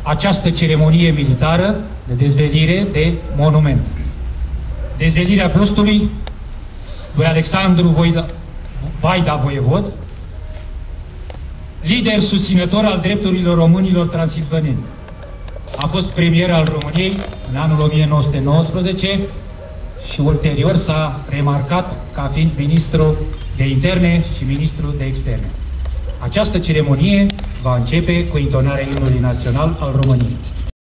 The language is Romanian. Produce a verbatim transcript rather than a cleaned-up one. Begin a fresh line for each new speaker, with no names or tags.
această ceremonie militară de dezvelire de monument. Dezvelirea bustului lui Alexandru Voida, Vaida Voievod, lider susținător al drepturilor românilor transilvaneni. A fost premier al României în anul o mie nouă sute nouăsprezece și ulterior s-a remarcat ca fiind ministru de interne și ministru de externe. Această ceremonie va începe cu intonarea imnului național al României.